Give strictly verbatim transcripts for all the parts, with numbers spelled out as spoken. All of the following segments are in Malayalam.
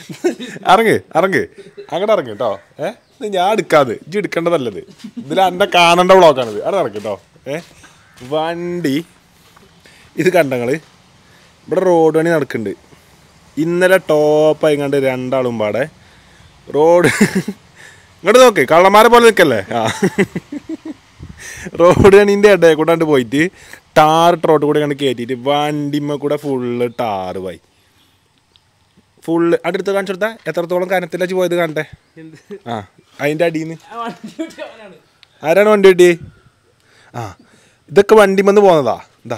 ഇറങ്ങ് ഇറങ്ങ് അങ്ങോട്ട് ഇറങ്ങ് കേട്ടോ. ഏഹ് ഞാൻ എടുക്കാതെ ഇജ്ജ് എടുക്കേണ്ടതല്ലത്. ഇതിൽ എൻ്റെ കാണേണ്ട ബ്ലോക്കാണിത്. അവിടെ ഇറങ്ങ് കേട്ടോ. ഏഹ് വണ്ടി ഇത് കണ്ടങ്ങള് ഇവിടെ റോഡ് പണി നടക്കുന്നുണ്ട്. ഇന്നലെ ടോപ്പായി കണ്ട് രണ്ടാളും പാടെ റോഡ് ഇങ്ങോട്ട് നോക്ക്, കള്ളന്മാരെ പോലെ നിൽക്കല്ലേ. ആ റോഡ് പണീൻ്റെ ഇടയിൽ കൂടെ കണ്ട് പോയിട്ട് ടാർ റോഡ് കൂടെ കണ്ട് കയറ്റിയിട്ട് വണ്ടിമ്മ കൂടെ ഫുള്ള് ടാറ് പോയി. ഫുള്ള് അടുത്ത് കാണിച്ചു കൊടുത്താൽ എത്രത്തോളം കനത്തിലച്ച് പോയത് കാണട്ടെ. ആ അതിൻ്റെ അടിയിൽ നിന്ന് ആരാണ് വണ്ടി കിട്ടി? ആ ഇതൊക്കെ വണ്ടിമെന്ന് പോകുന്നതാ. എന്താ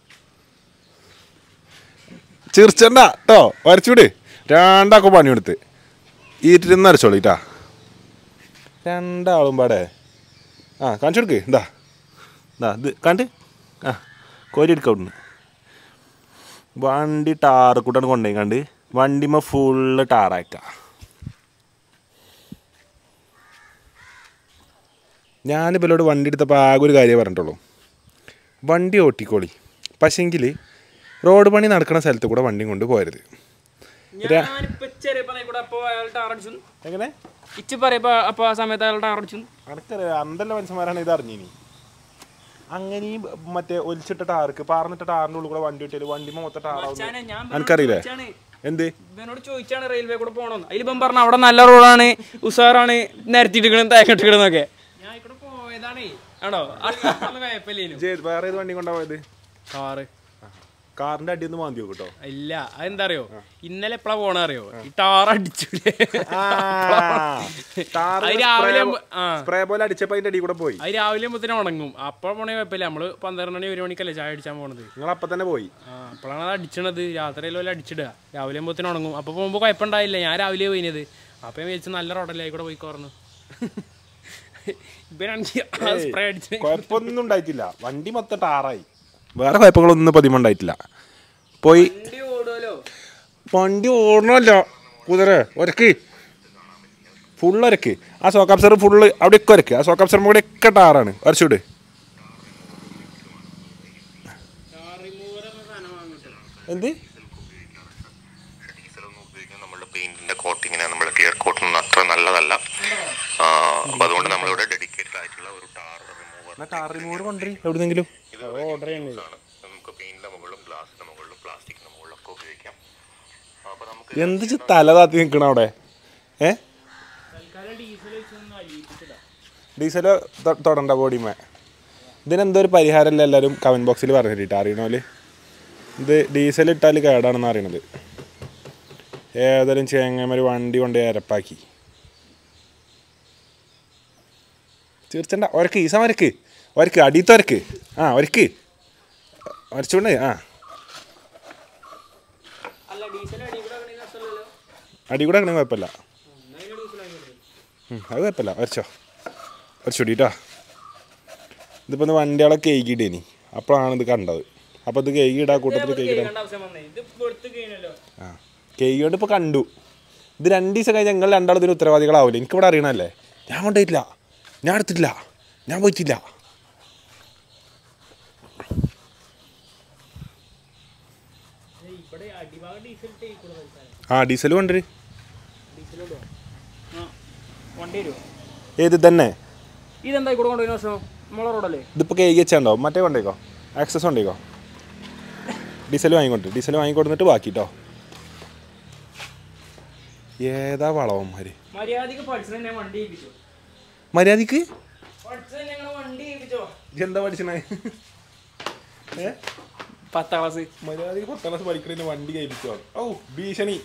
ചിരിച്ചണ്ട കേട്ടോ, വരച്ചുവിട്. രണ്ടാക്കും പണിയെടുത്ത് ഇരുന്ന് അരച്ചോളിട്ടാ രണ്ടാളും പാടെ. ആ കാണിച്ചു കൊടുക്ക്. എന്താ എന്താ ഇത് കണ്ട് ആ കോരി എടുക്ക അവിടുന്ന്. വണ്ടി ടാറ് കൂട്ടാണ് കൊണ്ടുപോയി കണ്ട് വണ്ടിമ്മ ഫുള്ള് ടാറാക്ക. ഞാനിപ്പോഴോട് വണ്ടി എടുത്തപ്പോൾ ആകെ ഒരു കാര്യമേ പറഞ്ഞിട്ടുള്ളൂ, വണ്ടി ഓട്ടിക്കോളി, പക്ഷെങ്കിൽ റോഡ് പണി നടക്കുന്ന സ്ഥലത്ത് കൂടെ വണ്ടി കൊണ്ട് പോരുത്. എങ്ങനെ അനക്കറിയാം അന്തല്ല മനുഷ്യന്മാരാണ് ഇത് അറിഞ്ഞിനി. അങ്ങനെയും മറ്റേ ഒലിച്ചിട്ട ടാർക്ക് പാർന്നിട്ട ടാറിൻ്റെ ഉള്ളിൽ കൂടെ വണ്ടി ഇട്ടാല് വണ്ടിമ്മ മൊത്തം ടാറാവും. എനിക്കറിയില്ലേ എന്ത് ഇവനോട് ചോദിച്ചാണ് റെയിൽവേ കൂടെ പോകണമെന്ന്. അതിലിപ്പം പറഞ്ഞ അവിടെ നല്ല റോഡാണ്, ഉഷാറാണ്, നിരത്തിട്ടിക്കണം തേക്കിട്ടിക്കണെന്നൊക്കെ. ഞാൻ ഇവിടെ പോയതാണേ ആണോ വേറെ ഏത് വണ്ടി കൊണ്ടാ പോയത്? കാറ്. കാറിന്റെ അടി ഒന്ന് മാന്തി കേട്ടോ. ഇല്ല അതെന്താ അറിയോ, ഇന്നലെ എപ്പഴാ പോണ അറിയോ, ഈ ടാർ അടിച്ചില്ലേ സ്പ്രേ പോലെ അടിച്ചപ്പോ അതിന്റെ അടി കൂടെ പോയി. അത് രാവിലെ ആകുമ്പോ തന്നെ ഉണങ്ങും. അപ്പൊ പോണേ കുഴപ്പമില്ല. നമ്മള് പന്ത്രണ്ട് മണി ഒരു മണിക്കല്ലേ ചായ അടിച്ചാൻ പോണത്. നിങ്ങൾ അപ്പൊ തന്നെ പോയി. ആ അപ്പോഴാണ് അത് അടിച്ചണത്. രാത്രിയിലും പോലെ അടിച്ചിടുക, രാവിലെ ആകുമ്പോ തന്നെ ഉണങ്ങും. അപ്പൊ പോകുമ്പോ കുഴപ്പമുണ്ടായില്ല. ഞാൻ രാവിലെ പോയിനത്. അപ്പൊ ഞാൻ വിചാരിച്ചു നല്ല റോഡല്ലേ ആയിക്കോടെ പോയിക്കോർന്നു. സ്പ്രേ അടിച്ച് കുഴപ്പമൊന്നും ഉണ്ടായിട്ടില്ല. വണ്ടി മൊത്തം ടാറായി. വേറെ കുഴപ്പങ്ങളൊന്നും പതിമുണ്ടായിട്ടില്ല. പോയി വണ്ടി ഓടണമല്ലോ കുതിര ഒരക്ക് ഫുള്ള് ഒരക്ക്. ആ സോക്കാപ്സർ ഫുള്ള് അവിടെയൊക്കെ ഒരക്ക്. ആ സോക്കാപ്സർ കൂടെ ഒക്കെ ടാറാണ്. വരച്ചുവിട്. എന്ത് പെയിന്റിന്റെ കോട്ടിങ്ങിന് നമ്മുടെ ക്ലിയർ കോട്ടൊന്നും അത്ര നല്ലതല്ല. അപ്പൊ അതുകൊണ്ട് നമ്മളിവിടെ ഡെഡിക്കേറ്റഡ് ആയിട്ടുള്ള ഒരു ടാർ റിമൂവർ ടാർ റിമൂവർ കൊണ്ടുവരും എവിടെന്നെങ്കിലും. ഓർഡർ ചെയ്യുന്നത് നമുക്ക് പെയിന്റിന്റെ മുകളിലും ഗ്ലാസിന്റെ മുകളിലും പ്ലാസ്റ്റിക്കിന്റെ മുകളിലും ഒക്കെ ഉപയോഗിക്കാം. അപ്പൊ നമുക്ക് എന്ത് തല താത്തി നിൽക്കണം അവിടെ. ഏ ഡീസല് തൊടണ്ട ബോഡിമേ. ഇതിനെന്തോ ഒരു പരിഹാരമല്ല എല്ലാവരും കമന്റ് ബോക്സിൽ പറഞ്ഞു തരിട്ടോ അറിയണോല്. ഇത് ഡീസൽ ഇട്ടാൽ കേടാണെന്ന് അറിയണത്. ഏതായാലും ചേങ്ങമാര് വണ്ടി കൊണ്ട് ഇരപ്പാക്കി. തീർച്ചണ്ട ഒരക്ക് ഈസ വരക്ക് ഒരക്ക് അടിയത്ത് വരക്ക്. ആ ഒരക്ക് വരച്ചുകൊണ്ട് ആ അടി കൂടെ ആക്കണേ കുഴപ്പമില്ല. അത് കുഴപ്പമില്ല. വരച്ചോ വരച്ചോടിട്ടാ. ഇതിപ്പോൾ ഒന്ന് വണ്ടികളെ കേക്കിടേനി അപ്പോഴാണ് ഇത് കണ്ടത്. അപ്പോൾ ഇത് കേക്കിടാ കൂട്ടത്തിൽ കേക്കിടാൻ ആ കേക്ക് കൊണ്ട് ഇപ്പോൾ കണ്ടു. ഇത് രണ്ട് ദിവസം കഴിഞ്ഞ് ഞങ്ങൾ രണ്ടാളും ഇതിന് ഉത്തരവാദികളാവില്ല. എനിക്കിവിടെ അറിയണമല്ലേ. ഞാൻ കൊണ്ടുപോയിട്ടില്ല, ഞാൻ എടുത്തിട്ടില്ല, ഞാൻ പോയിട്ടില്ല. ആ ഡീസൽ കൊണ്ടുവരും. ഏത് തന്നെ ഇതിപ്പോൾ കേക്ക് വെച്ചാണ്ടോ മറ്റേ കൊണ്ടേക്കോ ആക്സസ് കൊണ്ടേക്കോ. ഡീസൽ വാങ്ങിക്കൊണ്ട് ഡീസൽ വാങ്ങിക്കൊണ്ടിട്ട് ബാക്കിട്ടോ. ഏതാ വളവന്മാര് മര്യാദക്ക് എന്താ പഠിച്ചണേ? ഏ പത്താം ക്ലാസ് മര്യാദക്ക് പത്താം ക്ലാസ് പഠിക്കണ വണ്ടി കയറ്റിച്ചോ. ഓ ഭീഷണി.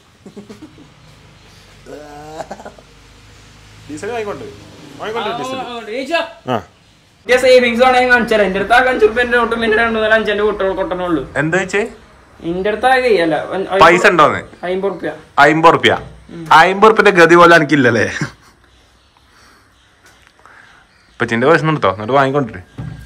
ഡീസൽ വാങ്ങിക്കൊണ്ട് വാങ്ങിക്കൊണ്ട് ഡീസൽ ആ സേവിങ്സ് ആണെങ്കിൽ കാണിച്ചാൽ എൻ്റെ അടുത്ത് ആ അഞ്ചു റുപ്യൻ്റെ നോട്ടും പിന്നെ രണ്ടു നാല് അഞ്ചെൻ്റെ കുട്ടികൾ കൊട്ടണുള്ളൂ. എന്താ വെച്ചേ ഇന്റെ അടുത്ത് ആകെയല്ല പൈസ ഉണ്ടോന്ന്? അമ്പത് റുപ്യ അമ്പത് റുപ്യ അമ്പത് റുപ്യന്റെ ഗതി പോലെ എനിക്കില്ലല്ലേ. ഇപ്പൊ ചിന്റെ പൈസ എടുത്തോ എന്നിട്ട് വാങ്ങിക്കൊണ്ടിട്ട്.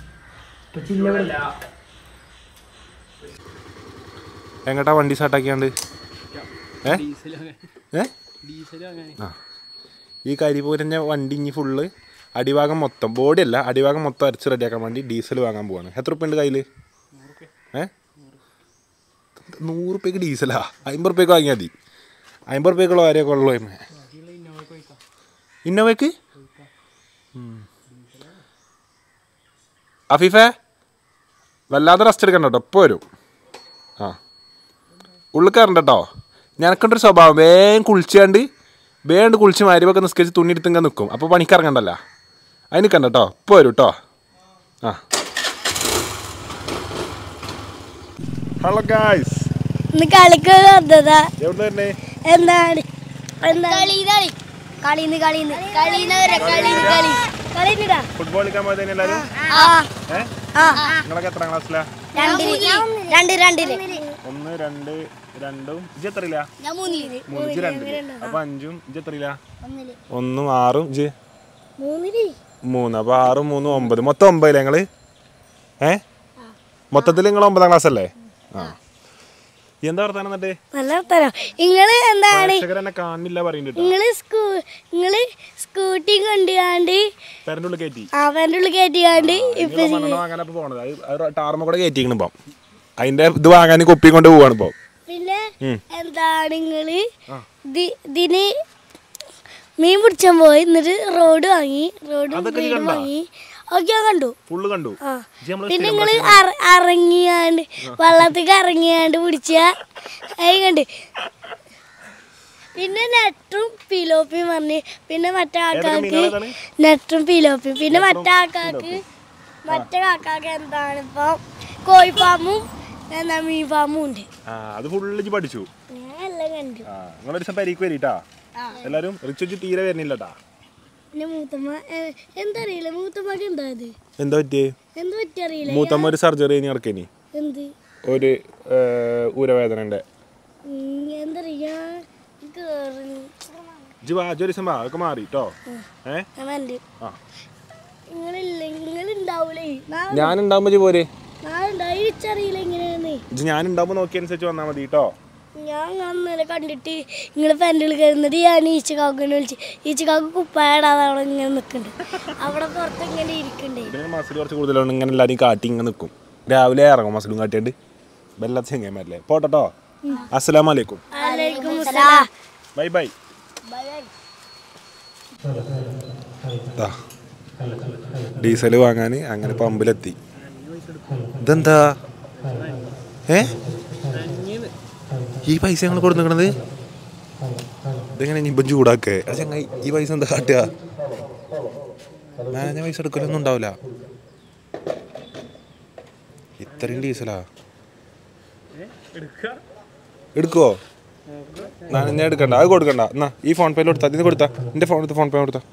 എങ്ങട്ടാ വണ്ടി സ്റ്റാർട്ടാക്കിയാണ്ട്? ഏ ഏ ആ ഈ കരിപൂരൻ്റെ വണ്ടി ഇനി ഫുള്ള് അടിഭാഗം മൊത്തം ബോഡി അല്ല അടിഭാഗം മൊത്തം അരച്ച് റെഡിയാക്കാൻ വേണ്ടി ഡീസൽ വാങ്ങാൻ പോവാണ്. എത്ര റുപ്യ ഉണ്ട് കയ്യിൽ? ഏ നൂറ് റുപ്യക്ക് ഡീസലാ? അമ്പത് റുപ്യക്ക് വാങ്ങിയാൽ മതി. അമ്പത് റുപ്യക്കുള്ള കാര്യമൊക്കെ ഉള്ളൂ ഇന്നോവയ്ക്ക് അഫീഫേ വല്ലാതെ റെസ്റ്റ് എടുക്കണ്ട കേട്ടോ ഇപ്പോൾ വരും ആ ഉള്ളിൽ കയറണ്ട കേട്ടോ ഞനക്കൊണ്ടൊരു സ്വഭാവം വേഗം കുളിച്ചാണ്ട് വേഗം കുളിച്ച് മരുവൊക്കെ നിസ്കരിച്ച് തുണി എടുത്തിങ്ങനെ നിൽക്കും അപ്പോൾ പണിക്കിറങ്ങണ്ടല്ലോ അതിന് നിൽക്കണ്ട കേട്ടോ ഇപ്പോൾ വരും കേട്ടോ ആ ഹലോ ഗായ്സ് എവിടെ എന്താണ് ഫുട്ബോൾ കളിക്കാൻ പോയത് എല്ലാവരും നിങ്ങളൊക്കെ എത്ര ക്ലാസ്സിലാ ഒന്ന് രണ്ട് രണ്ടും ഇജ് എത്രയില്ല മൂന്ന് ഇജ് രണ്ടില് അപ്പൊ അഞ്ചും ഇജ് എത്രയില്ല ഒന്നും ആറും ഇജ് മൂന്ന് അപ്പൊ ആറും മൂന്നും ഒമ്പത് മൊത്തം ഒമ്പതില്ലേ നിങ്ങള് ഏ മൊത്തത്തിൽ നിങ്ങൾ ഒമ്പതാം ക്ലാസ് അല്ലേ ആ എന്താ വർത്താനം എന്നിട്ട് നല്ല വർത്താനം നിങ്ങള് എന്താണ് എന്നെ കാണില്ല പറയുന്നുണ്ട് നിങ്ങള് സ്കൂ നിങ്ങള് സ്കൂട്ടി കൊണ്ടുകാണ്ട് പേരൻ്റെ ഉള്ളിൽ കയറ്റി ആ പേരൻ്റെ ഉള്ളിൽ കയറ്റിക്കാണ്ട് ഇപ്പൊ വാങ്ങാൻ പോണത് അത് ടാർമ കൂടെ കയറ്റിക്കണം ഇപ്പം അതിന്റെ ഇത് വാങ്ങാൻ കുപ്പി കൊണ്ട് പോവാണ് ഇപ്പൊ പിന്നെ എന്താണ് നിങ്ങള് ഇതിന് മീൻ പിടിച്ചാൻ പോയി എന്നിട്ട് റോഡ് വാങ്ങി റോഡ് വാങ്ങി ഒക്കെ കണ്ടു ഫുള്ള് കണ്ടു പിന്നെ നിങ്ങള് ഇറങ്ങിയാണ്ട് വെള്ളത്തേക്ക് ഇറങ്ങിയാണ്ട് പിടിച്ച അത് കണ്ട് പിന്നെ നെറ്റും പിലോപ്പിയും പറഞ്ഞ് പിന്നെ മറ്റേ ആക്കാക്ക് നെറ്റും പിലോപ്പിയും പിന്നെ മറ്റേ ആക്കാക്ക് മറ്റേ കാക്കാക്ക് എന്താണ് ഇപ്പൊ കോഴി ഫാമും എന്താ മീൻ ഫാമും ഉണ്ട് അത് ഫുള്ള് പഠിച്ചു ഞാൻ എല്ലാം കണ്ടു നിങ്ങളൊരു ദിവസം പരിക്ക് വരിട്ടാ എല്ലാരും റിച്ച് തീരെ വരുന്നില്ലട്ടാ എന്തറിയില്ല മൂത്തമ്മക്ക് എന്താ എന്താ പറ്റിയേ എന്ത് പറ്റിയറിയില്ല മൂത്തമ്മ ഒരു സർജറി കഴിഞ്ഞ് നടക്കേനി എന്ത് ഒരു ഊരവേദന ഉണ്ട് എന്തറിയാ ഒക്കെ മാറി കേട്ടോ ഞാൻ ഉണ്ടാവുമ്പോ പോരെ ഞാൻ ഉണ്ടാവുമ്പോ നോക്കി അനുസരിച്ച് വന്നാ മതി കേട്ടോ ഞാൻ അന്നേരം കണ്ടിട്ട് നിങ്ങള് പെൻഡിൽ കയറുന്നത് ഞാൻ ഈച്ച കാക്കുനെ വിളിച്ച് ഈച്ച കാക്കു കുപ്പായടാതെ അവിടെ ഇങ്ങനെ നിൽക്കുന്നുണ്ട് അവിടെ പുറത്ത് ഇങ്ങനെ ഇരിക്കണ്ടേ മസിൽ കുറച്ച് കൂടുതലാണ് ഇങ്ങനെ എല്ലാവരും കാട്ടി ഇങ്ങനെ നിൽക്കും രാവിലെ ഇറങ്ങും മസിലും കാട്ടിയിട്ട് വെള്ളത്തെ ചെങ്ങന്മാരല്ലേ പോട്ടോ അസ്സലാമു അലൈക്കും ബൈ ബൈ ഡീസൽ വാങ്ങാൻ അങ്ങനെ പമ്പിലെത്തി ഇതെന്താ ഏ ഈ പൈസ ഞങ്ങൾ കൊടുക്കണത് ഇതെങ്ങനെ ഇപ്പം ചൂടാക്കേ അത് ചങ്ങായി ഈ പൈസ എന്താ കാട്ടുക നനഞ്ഞ പൈസ എടുക്കലൊന്നും ഉണ്ടാവില്ല ഇത്രയും ഡീസലാ എടുക്കുവോ നനഞ്ഞ എടുക്കണ്ട അത് കൊടുക്കണ്ട എന്നാ ഈ ഫോൺ പേയിൽ കൊടുത്താ ഇതിന് കൊടുത്താ എൻ്റെ ഫോൺ എടുത്ത് ഫോൺ പേ കൊടുത്താ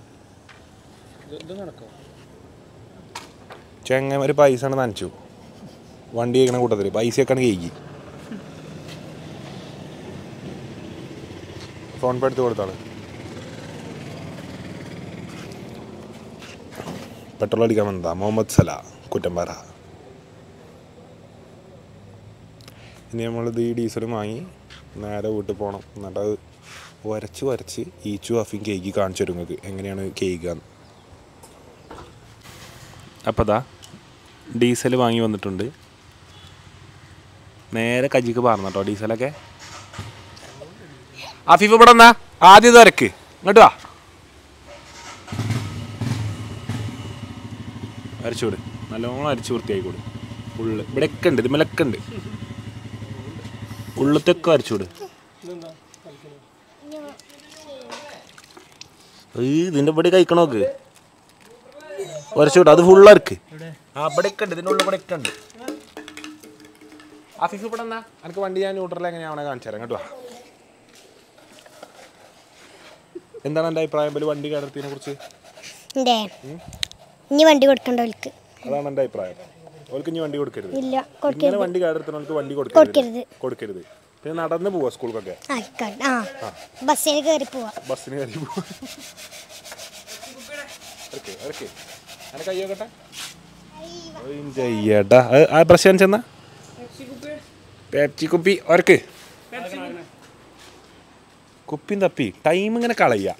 ചെങ്ങന്മാര് പൈസ ആണ് നനച്ചു വണ്ടി കേൾക്കണ കൂട്ടത്തില് പൈസയൊക്കെയാണ് കേക്ക് ഫോൺ പേ എടുത്ത് കൊടുത്താണ് പെട്രോൾ അടിക്കാൻ വന്നതാ മുഹമ്മദ് സല കുറ്റമ്പാറ ഇനി നമ്മളിത് ഈ ഡീസലും വാങ്ങി നേരെ വീട്ടിൽ പോകണം എന്നിട്ട് അത് വരച്ച് വരച്ച് ഈച്ചു അഫിയും കേക്ക് കാണിച്ചു തരും നിങ്ങൾക്ക് എങ്ങനെയാണ് കേക്ക്. അപ്പോൾ അതാ ഡീസൽ വാങ്ങി വന്നിട്ടുണ്ട്. നേരെ കജിക്ക് പാർന്നു കേട്ടോ ഡീസലൊക്കെ. അഫീഫ് ഇവിടെ എന്നാ ആദ്യം തിരക്ക് ഇങ്ങോട്ട് വാ, അരച്ചുകൂട് നല്ലോണം അരച്ച് വൃത്തിയായിക്കോട്. ഉള്ളു ഇവിടെയൊക്കെ ഉണ്ട്, ഇതിമലൊക്കെ ഉണ്ട്, ഉള്ളത്തൊക്കെ അരച്ചുകൂട്. ഇതിൻ്റെ ഇവിടെ കഴിക്കണോക്ക് ഉരച്ചുവിട്ട് അത് ഫുള്ളർക്ക്. ആ ഇവിടെയൊക്കെ ഉണ്ട്, ഇതിൻ്റെ ഉള്ളിൽ കൂടെ ഒക്കെ ഉണ്ട്. അഫീഫ് ഇവിടെ എന്നാ എനിക്ക് വണ്ടി ഞാൻ ന്യൂട്രൽ എങ്ങനെയാവണേ കാണിച്ചു തരാം കേട്ടോ. എന്താണ് എൻ്റെ അഭിപ്രായം ഒരു വണ്ടി കേടത്തിനെ കുറിച്ച്? ഇനി വണ്ടി കൊടുക്കണ്ട ഓൽക്ക്, അതാണ് എൻ്റെ അഭിപ്രായം. ഓൽക്ക് ഇനി വണ്ടി കൊടുക്കരുത്. ഇല്ല, ഇങ്ങനെ വണ്ടി കേടത്തിനോൾക്ക് വണ്ടി കൊടുക്കരുത് കൊടുക്കരുത് പിന്നെ നടന്ന് പോവാ സ്കൂൾക്കൊക്കെ. ബസ്സിന് കയറി പോവാ ബസ്സിന് കയറി പോവാ. കയ്യോക്കട്ടെ ചെയ്യട്ടാ. ആ ബ്രഷ് കാണിച്ചെന്നാ പേപ്സി കുപ്പി ഒരക്ക് കുപ്പിയും തപ്പി ടൈം ഇങ്ങനെ കളയ.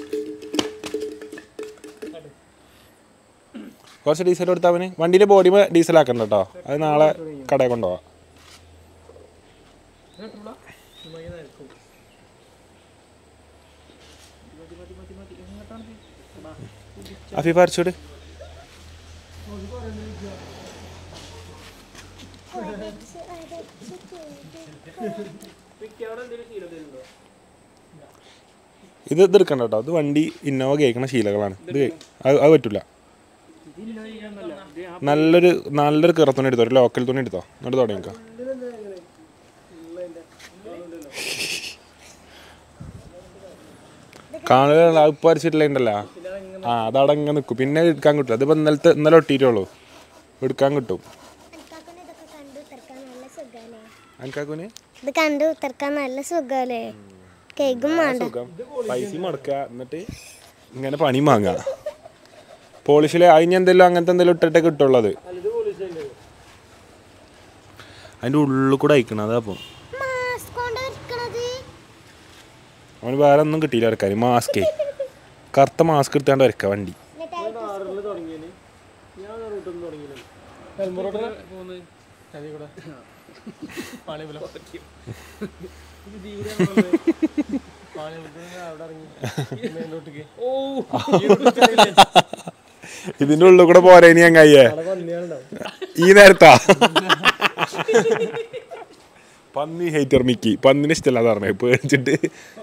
കുറച്ച് ഡീസൽ കൊടുത്താൽ അവന് വണ്ടീൻ്റെ ബോഡി ഡീസലാക്കണ്ട കേട്ടോ, അത് നാളെ കടയിൽ കൊണ്ടുപോവാം. അഫീഫ് അരച്ചോട്. ഇത് ഇതെടുക്കണ്ട കേട്ടോ, ഇത് വണ്ടി ഇന്നോവ കേൾക്കുന്ന ശീലകളാണ്. ഇത് അത് അത് പറ്റില്ല. നല്ലൊരു നല്ലൊരു കിറത്തുണി എടുത്തോ, ഒരു ലോക്കൽ തുണി എടുത്തോ, എന്നിട്ട് തുടങ്ങിക്കാം. കാണുക ഇപ്പം അരച്ചിട്ടില്ല ഉണ്ടല്ലോ. ആ അതടങ്ങ നിൽക്കും, പിന്നെ എടുക്കാൻ കിട്ടും. അതിപ്പോൾ ഇന്നലത്തെ ഇന്നലെ ഒട്ടിയിട്ടുള്ളൂ, എടുക്കാൻ കിട്ടും. അനക്കാക്കൂന് ഇത് കണ്ടു ഉത്തർക്കാൻ നല്ല സുഖല്ലേ, കേക്കും സുഖം. പൈസ മുടക്കുക, എന്നിട്ട് ഇങ്ങനെ പണി വാങ്ങുക. പോളിഷില് അതിന് എന്തെങ്കിലും അങ്ങനത്തെ എന്തെങ്കിലും ഇട്ടിട്ടേ കിട്ടുള്ളത്. അതിൻ്റെ ഉള്ളിൽ കൂടെ അയക്കണം. അതാ അപ്പം അവന് വേറെ ഒന്നും കിട്ടിയില്ല വരക്കാൻ. മാസ്കേ കറുത്ത മാസ്ക് എടുത്താണ്ട് വരക്കുക വണ്ടി. ഇതിന്റെ ഉള്ളിൽ കൂടെ പോരാ ഇനി അങ്ങയ്യേ ഈ നേരത്താ. പന്നി ഹേറ്റർ മിക്കി, പന്നിന് ഇഷ്ടമല്ലാതെ പറഞ്ഞേ പേടിച്ചിട്ട്.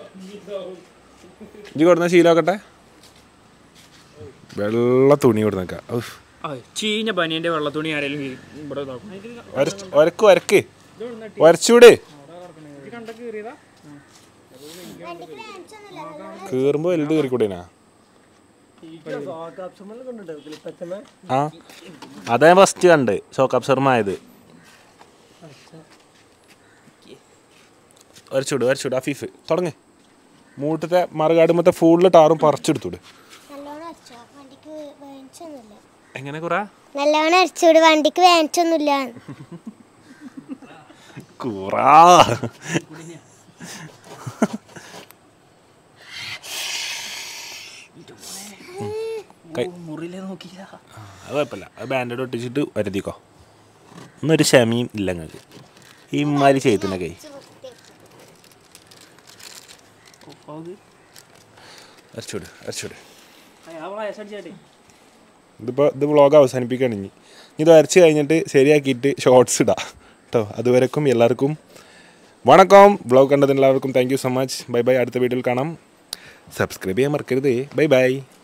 ഇജ്ജ് കൊടുന്ന ശീലമാക്കട്ടെ. വെള്ള തുണി കൊടുന്നേക്ക. ചീഞ്ഞ പനിയന്റെ വെള്ള തുണി ആരെങ്കിലും ഒരക്ക് ഒരക്ക് ഒരച്ചൂടെ. കേറുമ്പോ വലുത് കയറിക്കൂടേനാ. ആ അതാ ഫസ്റ്റ് കണ്ട് ഷോക്ക് അബ്സർമായത്. വരച്ചൂട് വരച്ചൂട്. അഫീഫ് തുടങ്ങ്. മൂട്ടത്തെ മറുകാടുമ്പത്തെ ഫുള്ള് ടാറും പറിച്ചെടുത്തൂട്. എങ്ങനെ കുറ നല്ലോണം അരച്ചൂട്, വണ്ടിക്ക് വേനൊന്നുമില്ല. കൂറാ അത് കുഴപ്പമില്ല. അത് ബാൻഡേഡ് ഒട്ടിച്ചിട്ട് വരുത്തിക്കോ. ഒന്നൊരു ക്ഷമയും ഇല്ല നിങ്ങൾക്ക് ഈ മാതിരി ചെയ്തിനെ കൈ. അരച്ചോട് അരച്ചോട്. ഇതിപ്പോൾ ഇത് വ്ളോഗ് അവസാനിപ്പിക്കുകയാണ്. ഇനി ഇത് വരച്ച് കഴിഞ്ഞിട്ട് ശരിയാക്കിയിട്ട് ഷോർട്സ് ഇടാം കേട്ടോ. അതുവരെക്കും എല്ലാവർക്കും വണക്കം. വ്ളോഗ് കണ്ടതിന് എല്ലാവർക്കും thank you so much. Bye bye. അടുത്ത വീഡിയോയിൽ കാണാം. സബ്സ്ക്രൈബ് ചെയ്യാൻ മറക്കരുത്. Bye by.